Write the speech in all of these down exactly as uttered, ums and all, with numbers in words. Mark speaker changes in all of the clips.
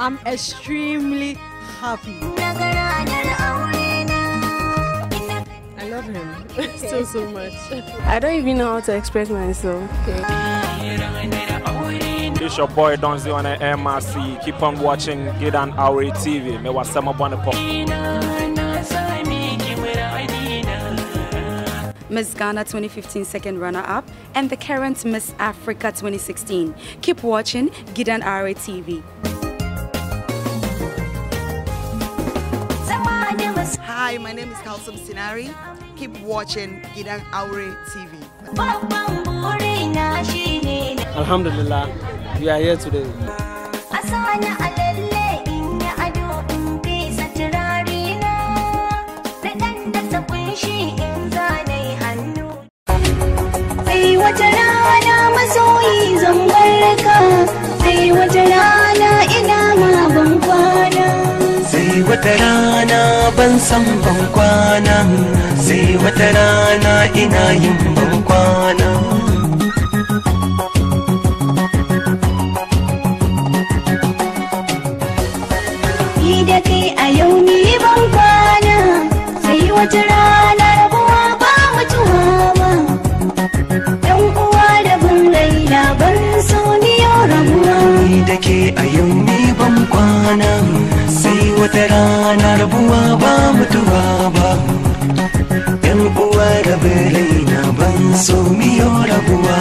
Speaker 1: I'm extremely happy. I love him okay. so, so much.
Speaker 2: I don't even know how to express myself. Okay.
Speaker 3: It's your boy Donzi on the M R C. Keep on watching Get on Aure T V. Me was some on the pop.
Speaker 4: Miss Ghana twenty fifteen second runner-up and the current Miss Africa twenty sixteen. Keep watching Gidan Aure T V.
Speaker 5: Hi, my name is Kausar Sinari. Keep watching Gidan Aure T V.
Speaker 6: Alhamdulillah, we are here today.
Speaker 7: Sai wata rana masoyi zan barka, sai wata rana ina ma ban kwana.
Speaker 8: Sai wata rana ban san ban kwana, sai wata rana ina yin ban kwana.
Speaker 7: Ni da kai a yau ni ban kwana, sai wata rana rabuwa ba mutuwa ba.
Speaker 8: Ni da ke a yau ni ban kwana, sai wata rana rabuwa ba mutuwa ba. Yan uwa da raina ban so miyo rabuwa.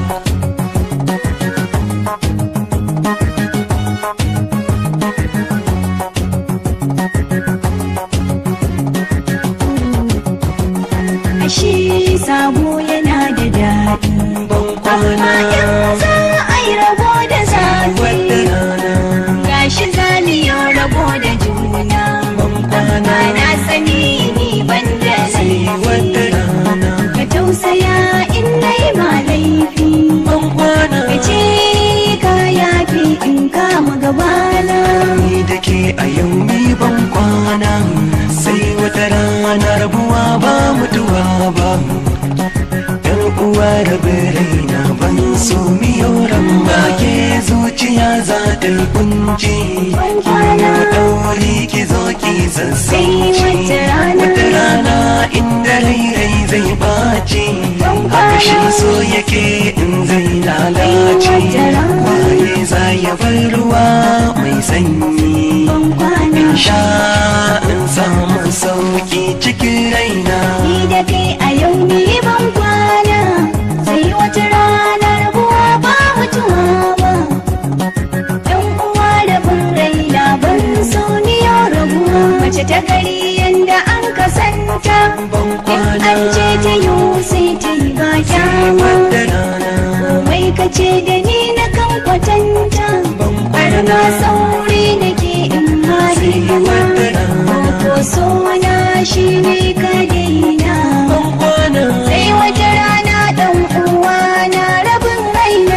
Speaker 7: Ashe sabo yana da daɗi, amma in za a yi rabo da zafi, gashi zaliyo rabo da juna. Amma na sani ni ban da laifi, ka tausaya in nai ma laifi, ka ce ka yafi in kama gabana.
Speaker 8: Ni da ke a yau ni ban kwana, sai wata rana rabuwa ba mutuwa ba. Yan uwa da raina ban so miyo ramba, ke zuciya za ta yi kunci. Kina ɗauri ki zo ki sassauci, wata rana inda rai zai ɓaci, haka shi so yake in zai lalace. Waye za ya bar ruwa mai sanyi, in sha in samu sauki cikin raina.
Speaker 7: Ni da kai a yau ni ban kwana, sai wata rana rabuwa ba mutuwa ba. Yan uwa da bin raina ban so ni yau rabuwa. Mace ta gari yanda an kasanta, in an ce ta yi sai ta yi ba kyama. Komai ka ce da ni na kan kwatanta, har ma sauri nake in ma hidima. Ko so na shi ne ka daina, sai wata rana dan uwa na rabin raina.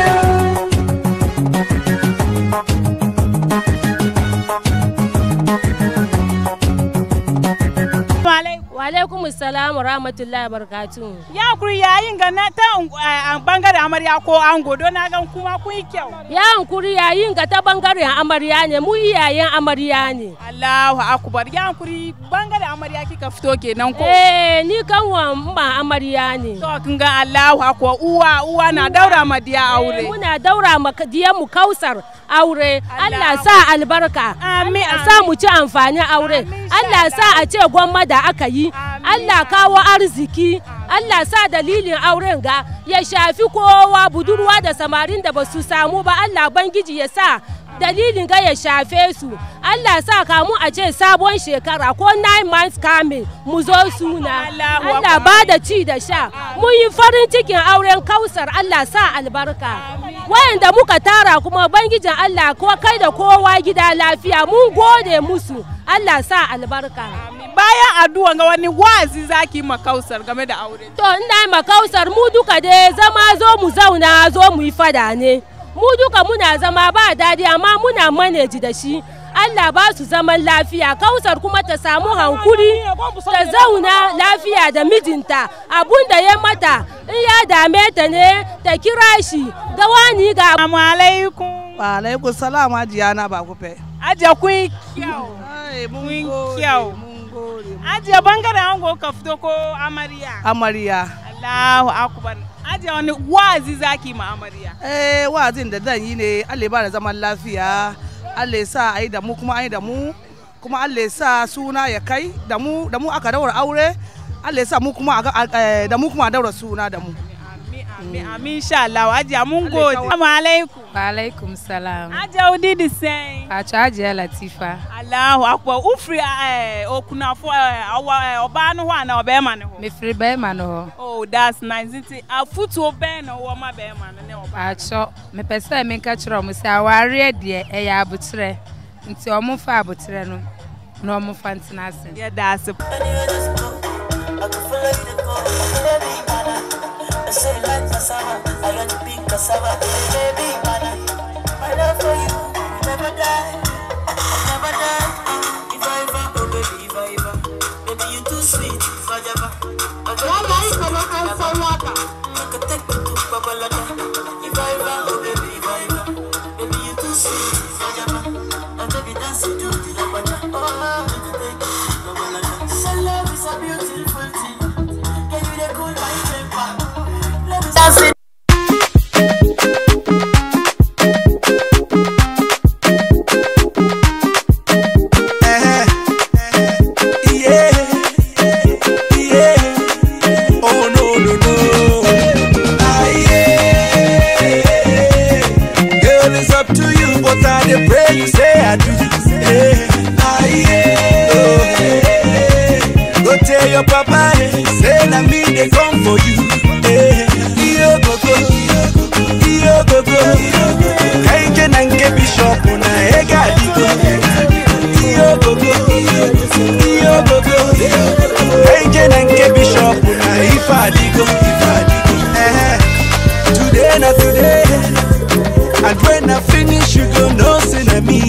Speaker 9: Wa alaikum assalam wa rahmatullahi wa barakatuh.
Speaker 1: Ya kuri yayin ga na ta bangaren amarya ko ango don na gan kuma kun yi kyau.
Speaker 9: Ya hankuri yayin ga ta bangaren amarya ne, mu iyayen amarya ne.
Speaker 1: Allahu akbar. Ya hankuri bangaren amarya kika fito kenan ko?
Speaker 9: Eh ni kan wa ma amarya ne.
Speaker 1: To kin ga Allahu akbar, uwa uwa na daura ma diya aure.
Speaker 9: Eh, muna daura ma diyan mu Kausar aure. Allah sa albarka.
Speaker 1: Amin.
Speaker 9: Sa mu ci amfani aure. Allah sa a ce gwamma da aka yi. Allah kawo arziki. Allah sa dalilin auren ga ya shafi kowa, budurwa da samarin da basu samu ba. Allah bangiji ya sa dalilin ga ya shafe su. Allah sa kamu a ce sabon shekara ko nine months kamin mu zo suna. Allah ba da ci da sha. Mun yi farin cikin auren Kausar. Allah sa albarka. Wayanda muka tara kuma bangijin Allah ko kai da kowa gida lafiya, mun gode musu. Allah sa albarka.
Speaker 1: Bayan addu'a ga wani wazi zaki ma Kausar game da aure.
Speaker 9: To ina ma Kausar mu duka dai zama zo mu zauna zo mu yi fada ne. Mu duka muna zama ba dadi amma muna manage da shi. A Allah ba su zaman lafiya. Kausar kuma ta samu hankuri ta zauna lafiya da mijinta. Abunda ya mata in ya dame ta ne ta kira shi da wani ga.
Speaker 1: Assalamu alaikum.
Speaker 10: Wa alaikum salam Hajiya na ba ku fe.
Speaker 1: Hajiya kun kyau.
Speaker 10: Ai mun
Speaker 1: kyau. Hajiya bangaren ango ka fito ko amarya?
Speaker 10: Amarya.
Speaker 1: Allahu akbar. Hajiya wani wazi zaki ma amarya?
Speaker 10: Eh wazin da zan yi ne Allah ba da zaman lafiya. Allah ya sa ai da mu kuma ai da mu. Kuma Allah ya sa suna ya kai da mu da mu aka daura aure. Allah ya sa mu kuma da mu kuma daura suna da mu.
Speaker 1: Amin amin insha Allah. Hajiya mun gode. Assalamu alaikum.
Speaker 11: Wa alaikum salam.
Speaker 1: Hajiya udi the same.
Speaker 11: A Hajiya Latifa.
Speaker 1: Allahu akbar. Ufri eh okunafo eh oba no ho ana oba ma ne ho.
Speaker 11: Me free be ma no ho.
Speaker 1: Oh that's nice. It afutu oba no wo ma be ma ne oba.
Speaker 11: A cho me pese me nka kire omo se aware de e ya abutre. Nti omo fa abutre no. No omo fa ntina ase.
Speaker 1: Yeah that's it.
Speaker 12: I say like cassava, I got to be cassava, baby, man. My love for you never die, never die. If I ever, oh baby, if I ever, baby you too sweet, if I ever. I could take me to Babalada. If I ever, oh baby, if I ever, baby you too sweet, if I ever. And baby dancing to the Labada. Oh, I could take me to Babalada. So love is a beautiful thing. Can you the cool my temper? That's it.
Speaker 8: Your papa say na me they come for you. Iyo go go, iyo go go. Kaije nange bishop na ega digo. Iyo go go, iyo go go. Kaije nange bishop na ifa digo, ifa digo. Today na today, and when I finish you go know say na me.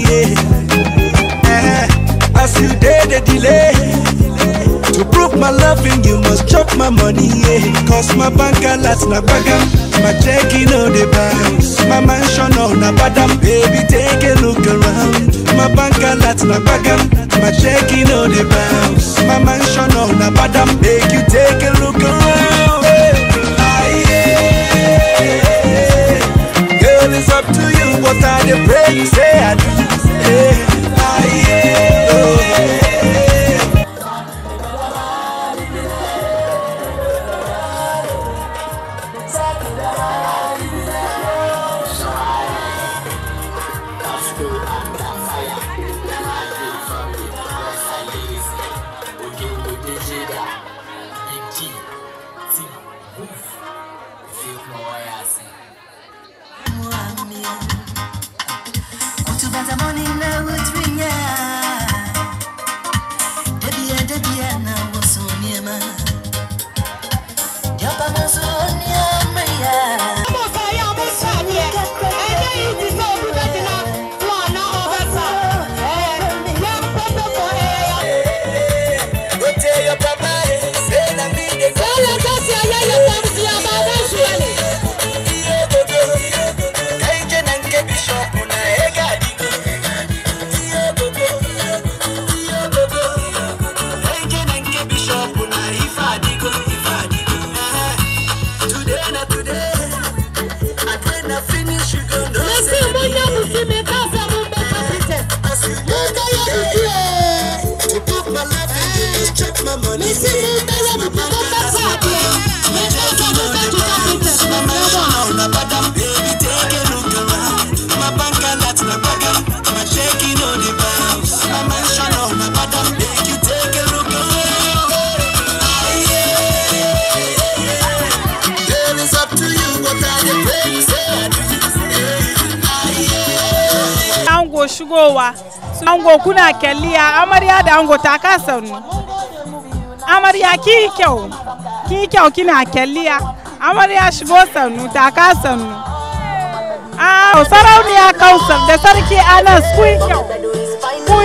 Speaker 8: As you did the delay. To prove my loving, you must chop my money, yeah. Cause my bank alerts na bagam, my checking on the bounce, my mansion on a badam, baby take a look around. My bank alerts na bagam, my checking on the bounce, my mansion on a badam, make you take a look around. Aye, yeah. Girl, it's up to you, what I the pray you say I do. Yeah. Aye, yeah. Oh, yeah.
Speaker 1: Shigowa ango kuna kelliya amarya da ango ta kasanu amarya ki kyau ki kyau kina kelliya amarya shigo sanu ta kasanu ah sarauniya Kausar da sarki Anas ku kyau ku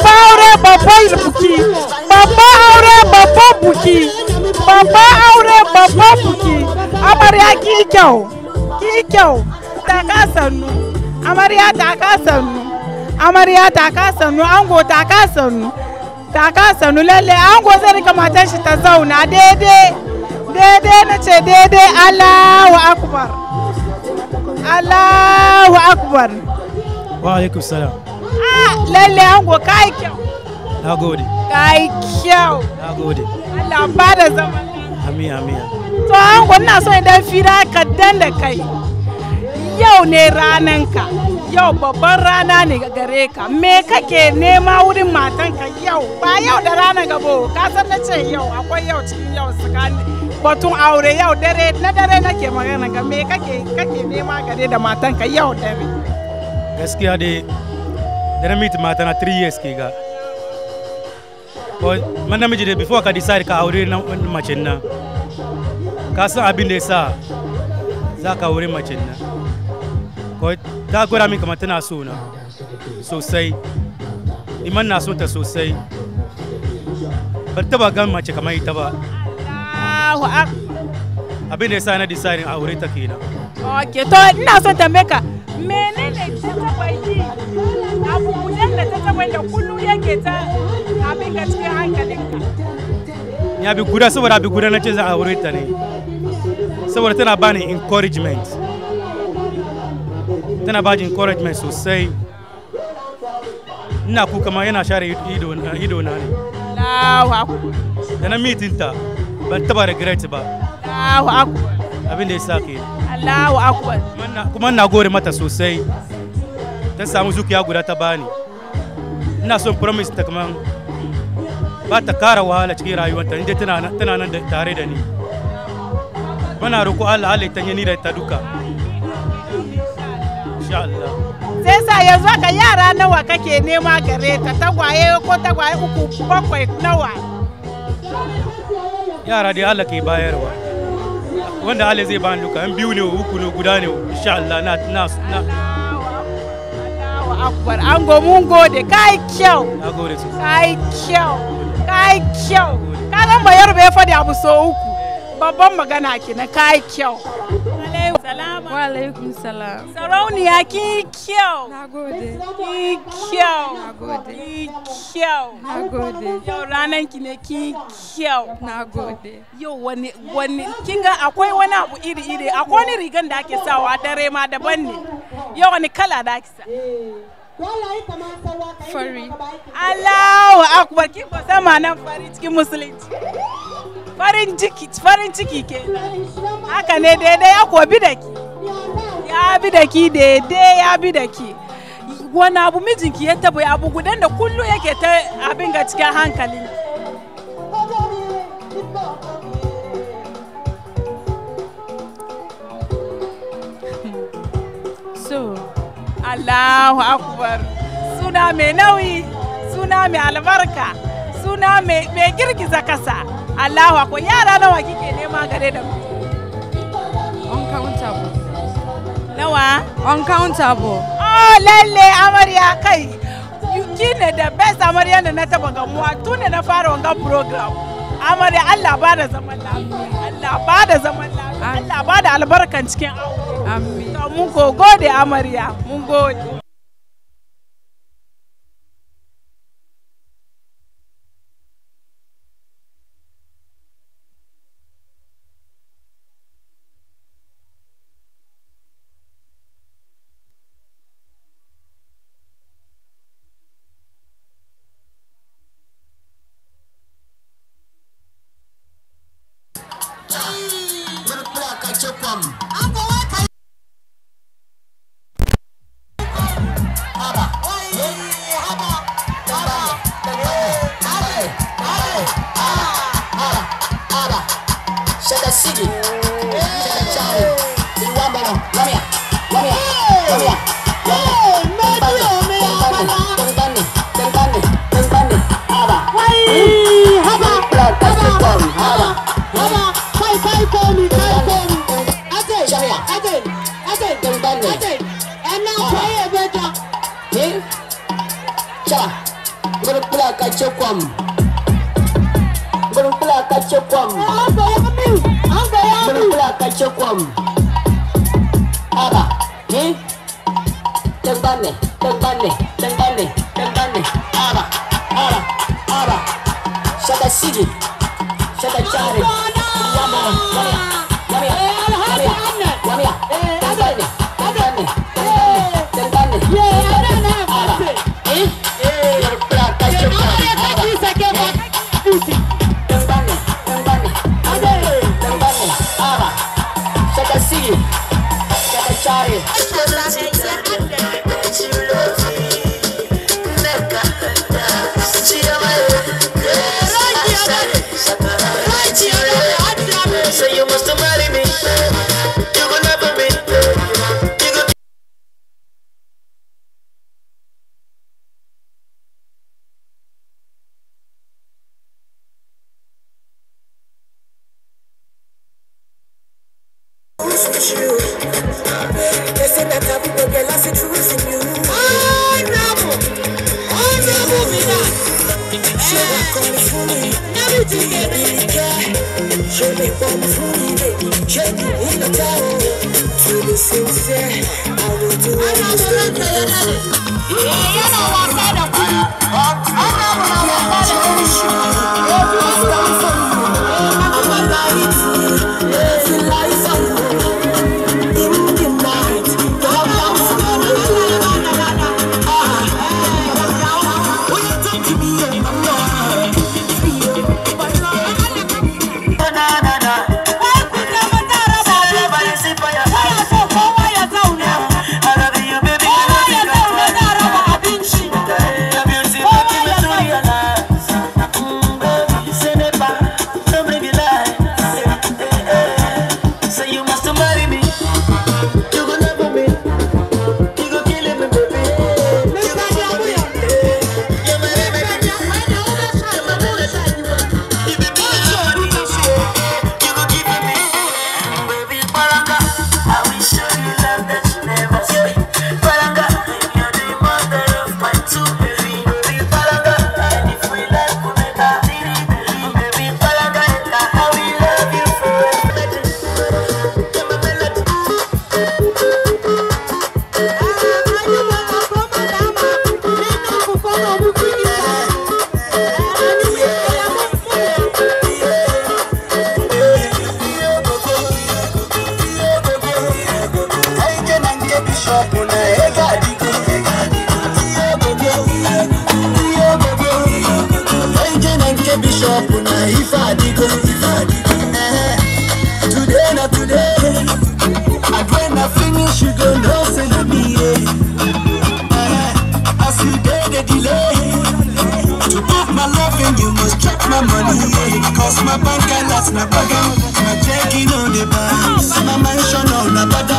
Speaker 1: Babba aure babban buki. Babba aure babban buki. Babba aure babban buki. Amarya ki kyau. Ki kyau. Ta kasannu. Amarya ta kasannu. Amarya ta kasannu. Ango ta kasannu. Ta kasannu lalle ango zai rika matan shi ta zauna daidai. Daidai na ce daidai. Allahu akbar. Allahu akbar.
Speaker 6: Wa alaikum salam.
Speaker 1: Ah, lalle ango kai kyau.
Speaker 6: Na gode.
Speaker 1: Kai kyau.
Speaker 6: Na gode.
Speaker 1: Allah ba da zaman.
Speaker 6: Amin amin.
Speaker 1: To ango ina so idan fira ka dan da kai. Yau ne rananka. Yau babban rana ne gare ka. Me kake nema wurin matanka yau? Ba yau da ranar gabo. Ka san na ce yau akwai yau cikin yau tsakanin batun aure yau dare na dare nake magana ga me kake kake nema gare da matanka yau dare.
Speaker 6: Gaskiya dai da na meet mata na three years ke ga. Ko man namiji dai before ka decide ka aure na mace nan. Ka san abin da yasa za ka aure mace nan. Ko ta gwada min kamar tana so na sosai. Iman na so ta sosai. Ban taba gan mace kamar ita ba.
Speaker 1: Allahu akbar.
Speaker 6: Abin da yasa na decide aure ta kenan.
Speaker 1: Okay, to ina son tambaye ka menene ta taba yi? Abubuwan da ta taba da kullu yake ta abin ka cikin hankalinka.
Speaker 6: Ya bi guda saboda bi guda na ce za a aure ta ne. Saboda tana bani encouragement. Tana bani encouragement sosai. Ina kuka ma yana share ido ido na ne.
Speaker 1: Allahu akbar.
Speaker 6: Da na meeting ta ban taba regret ba.
Speaker 1: Allahu akbar.
Speaker 6: Abin da yasa ke.
Speaker 1: Allahu akbar.
Speaker 6: Kuma ina gore mata sosai. Ta samu zuciya guda ta bani. Ina son promise ta kaman ba ta kara wahala cikin rayuwarta inda tana tana nan tare da ni. Bana roƙo Allah Allah ta yi ni da ta duka. Insha Allah.
Speaker 1: Sai sa yanzu ka yara nawa kake nema gare ta tagwaye ko tagwaye uku bakwai nawa?
Speaker 6: Yara dai Allah ke bayarwa. Wanda Allah zai bani duka, an biyu ne uku ne guda ne insha Allah na na na.
Speaker 1: Allahu akbar. Ango mun gode kai kyau.
Speaker 6: Na gode sosai.
Speaker 1: Kai kyau. Kai kyau. Ka zan bayar bai fadi abu so uku. Babban magana kenan kai kyau. Salama.
Speaker 2: Wa alaikum salam.
Speaker 1: Sarauniya ki kyau.
Speaker 2: Nagode.
Speaker 1: Ki kyau.
Speaker 2: Nagode.
Speaker 1: Ki kyau.
Speaker 2: Nagode.
Speaker 1: Yau ranan ki ne ki kyau.
Speaker 2: Nagode.
Speaker 1: Yau wani wani kinga akwai wani abu iri iri akwai wani rigan da ake sawa dare ma daban ne. Yau wani kala da ake sa.
Speaker 2: Fari.
Speaker 1: Allahu akbar ki ko sama nan fari cikin musulunci. Farin ciki farin ciki ke haka ne daidai ya ko bi da ki ya bi da ki daidai ya bi da ki wani abu mijinki ya taba abu gudan da kullu yake ta abin ga cikin hankalin
Speaker 2: so
Speaker 1: Allahu akbar suna mai nauyi suna mai albarka suna mai girgiza kasa Allahu akwai yara nawa kike nema gare da mu?
Speaker 2: Uncountable.
Speaker 1: Nawa?
Speaker 2: Uncountable.
Speaker 1: Oh lalle amarya kai. Kine da best amarya da na taba gamuwa tun da na fara wannan program. Amarya Allah ba da zaman lafiya. Allah ba da zaman lafiya. Allah ba da albarkan cikin aure.
Speaker 2: Amin.
Speaker 1: To mun ko gode amarya. Mun gode.
Speaker 13: Berpula kacokwam. Berpula kacokwam. Berpula kacokwam. Apa? Ni? Tembane, tembane, tembane, tembane. Apa? Apa? Apa? Shaka sigi. Shaka chari. Yama, yama, yama, yama, yama. Tembane, tembane, tembane, tembane. Apa? Eh? Berpula kacokwam. Tembane, tembane, tembane. Apa? Shaka sigi. Shaka chari. So you must marry me. You will never be. You go. Who's with you? They say that I will get lost in truth in you. Oh, no. Oh, no, me that. She will call for me. Everything I really care. She will call for me. She will in the town. To be sincere, I will do anything. Yeah, you know what I said of you. I know what I said of you. If you stand for you, I'm a light. If you lie for you, in the night, come down for you. Ah, when you talk to me, I'm not. Na na na. Today, not today. And when I finish, you go no say na me. As you get the delay, to book my love and you must check my money. Cause my bank can last my bag, my checking on the bounce, my mansion on the bag.